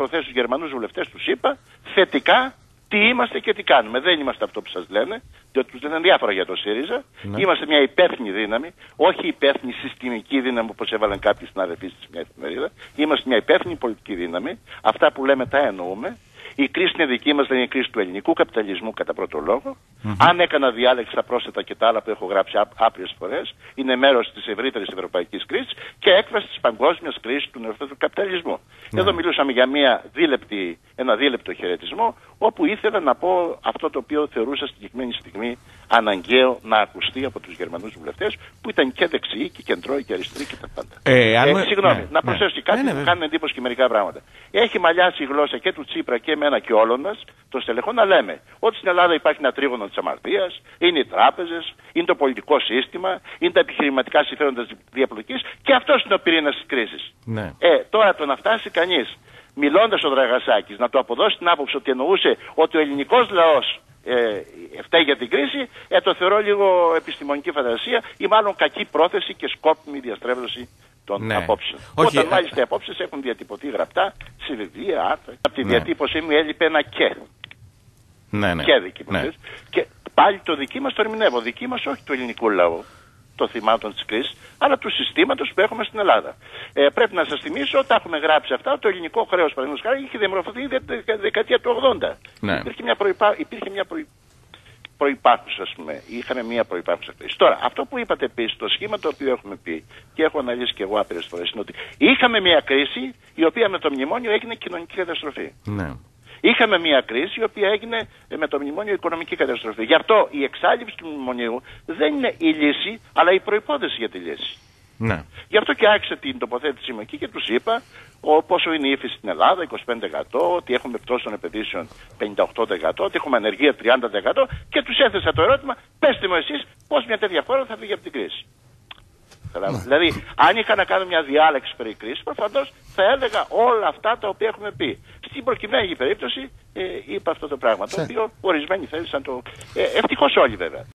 προτρέθει τους Γερμανούς βουλευτές, τους είπα θετικά τι είμαστε και τι κάνουμε. Δεν είμαστε αυτό που σας λένε, διότι τους λένε διάφορα για το ΣΥΡΙΖΑ. Ναι. Είμαστε μια υπεύθυνη δύναμη, όχι υπεύθυνη συστημική δύναμη όπως έβαλαν κάποιοι συναδελφοί στη μια εφημερίδα. Είμαστε μια υπεύθυνη πολιτική δύναμη. Αυτά που λέμε τα εννοούμε. Η κρίση είναι δική μας, δεν είναι η κρίση του ελληνικού καπιταλισμού κατά πρώτο λόγο. Αν έκανα διάλεξη στα πρόσθετα και τα άλλα που έχω γράψει άπειρες φορές, είναι μέρος της ευρύτερης ευρωπαϊκής κρίσης και έκφραση της παγκόσμιας κρίσης του νεοφθέτου καπιταλισμού. Εδώ μιλούσαμε για ένα δίλεπτο χαιρετισμό, όπου ήθελα να πω αυτό το οποίο θεωρούσα στη συγκεκριμένη στιγμή αναγκαίο να ακουστεί από τους Γερμανούς βουλευτές, που ήταν και δεξιοί και κεντρώοι και αριστεροί και τα πάντα. Συγγνώμη, να προσθέσω και κάτι που κάνουν εντύπωση και μερικά πράγματα. Έχει μαλλιάσει η γλώσσα και του Τσίπρα και εμένα και όλων μας, των στελεχών, να λέμε ότι στην Ελλάδα υπάρχει ένα τρίγωνο της αμαρτίας, είναι οι τράπεζες, είναι το πολιτικό σύστημα, είναι τα επιχειρηματικά συμφέροντα της διαπλοκής και αυτός είναι ο πυρήνας της κρίσης. Ναι. Τώρα το να φτάσει κανείς, μιλώντας ο Δραγασάκης, να του αποδώσει την άποψη ότι εννοούσε ότι ο ελληνικός λαός φταίει για την κρίση, το θεωρώ λίγο επιστημονική φαντασία ή μάλλον κακή πρόθεση και σκόπιμη διαστρέβλωση των απόψεων. Όταν μάλιστα οι απόψεις έχουν διατυπωθεί γραπτά σε βιβλία, άρθρα. Από τη διατύπωσή μου έλειπε ένα και. Και δική μας. Και πάλι το δική μας το ερμηνεύω. Δική μας, όχι του ελληνικού λαού, των θυμάτων της κρίσης, αλλά του συστήματος που έχουμε στην Ελλάδα. Πρέπει να σας θυμίσω, τα έχουμε γράψει αυτά, το ελληνικό χρέος, παραδείγματος χάρη, είχε διαμορφωθεί τη δεκαετία του 80. Υπήρχε μια προϋπάρχουσα, ας πούμε. Είχαμε μια προϋπάρχουσα κρίση. Τώρα, αυτό που είπατε επίσης, το σχήμα το οποίο έχουμε πει και έχω αναλύσει και εγώ άπειρες φορές, είναι ότι είχαμε μια κρίση η οποία με το μνημόνιο έγινε κοινωνική καταστροφή. Ναι. Είχαμε μια κρίση η οποία έγινε με το μνημόνιο οικονομική καταστροφή. Γι' αυτό η εξάλληψη του μνημονίου δεν είναι η λύση, αλλά η προϋπόθεση για τη λύση. Ναι. Γι' αυτό και άρχισα την τοποθέτησή μου εκεί και τους είπα πόσο είναι η ύφεση στην Ελλάδα, 25%, ότι έχουμε πτώση των επενδύσεων 58%, ότι έχουμε ανεργία 30% και τους έθεσα το ερώτημα, πέστε μου εσείς πώς μια τέτοια χώρα θα φύγει από την κρίση. Δηλαδή, αν είχα να κάνω μια διάλεξη περί κρίσης, προφανώς θα έλεγα όλα αυτά τα οποία έχουμε πει. Στην προκειμένη περίπτωση είπα αυτό το πράγμα, το οποίο ορισμένοι θέλησαν το... ευτυχώς όλοι βέβαια.